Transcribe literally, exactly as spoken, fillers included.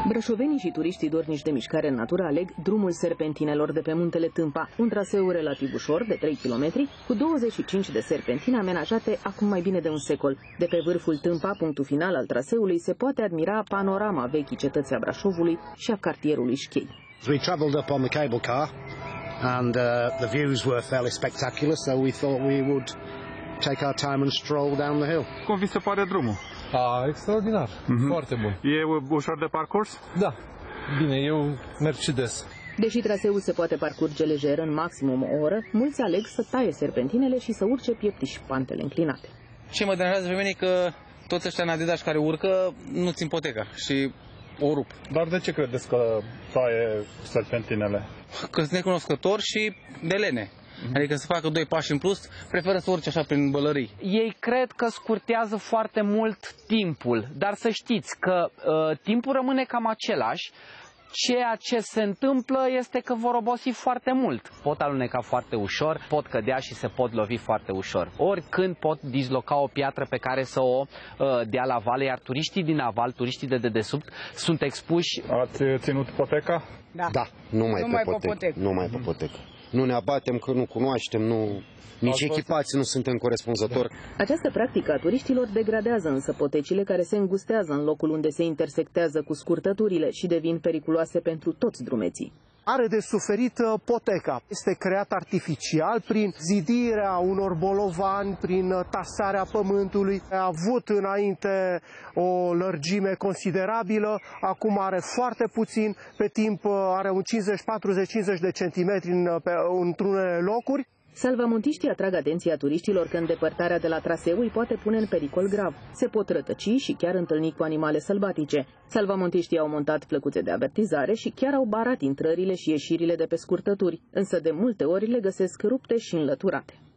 Brașovenii și turiștii dornici de mișcare în natură aleg drumul serpentinelor de pe muntele Tâmpa, un traseu relativ ușor de trei kilometri, cu douăzeci și cinci de serpentine amenajate acum mai bine de un secol. De pe vârful Tâmpa, punctul final al traseului, se poate admira panorama vechii cetăți a Brașovului și a cartierului Șchei. We traveled up on the cable car and uh, the views were fairly spectacular, so we thought we would take our time and stroll down the hill. Cum vi se pare drumul? A, extraordinar, mm-hmm. Foarte bun. E ușor de parcurs? Da, bine, eu merg și des. Deși traseul se poate parcurge lejer în maximum o oră, mulți aleg să taie serpentinele și să urce pieptiși pantele înclinate. Ce mă deranjează pe mine e că toți ăștia în Adidas care urcă nu țin poteca și o rup. Dar de ce credeți că taie serpentinele? Că sunt necunoscători și de lene. Adică să facă doi pași în plus, preferă să urce așa prin bălării. Ei cred că scurtează foarte mult timpul, dar să știți că uh, timpul rămâne cam același. Ceea ce se întâmplă este că vor obosi foarte mult. Pot aluneca foarte ușor, pot cădea și se pot lovi foarte ușor. Oricând pot disloca o piatră pe care să o uh, dea la vale, iar turiștii din aval, turiștii de dedesubt, sunt expuși. Ați ținut poteca? Da, da numai nu pe mai potecă. potecă. Numai pe potecă. Nu ne abatem că nu cunoaștem, nu... Nici echipați nu suntem corespunzători. Această practică a turiștilor degradează însă potecile care se îngustează în locul unde se intersectează cu scurtăturile și devin periculoase pentru toți drumeții. Are de suferit poteca. Este creat artificial prin zidirea unor bolovani, prin tasarea pământului. A avut înainte o lărgime considerabilă, acum are foarte puțin, pe timp are un cincizeci, patruzeci, cincizeci de centimetri în, într-unele locuri. Salvamontiștii atrag atenția turiștilor că îndepărtarea de la traseu îi poate pune în pericol grav. Se pot rătăci și chiar întâlni cu animale sălbatice. Salvamontiștii au montat plăcuțe de avertizare și chiar au barat intrările și ieșirile de pe scurtături, însă de multe ori le găsesc rupte și înlăturate.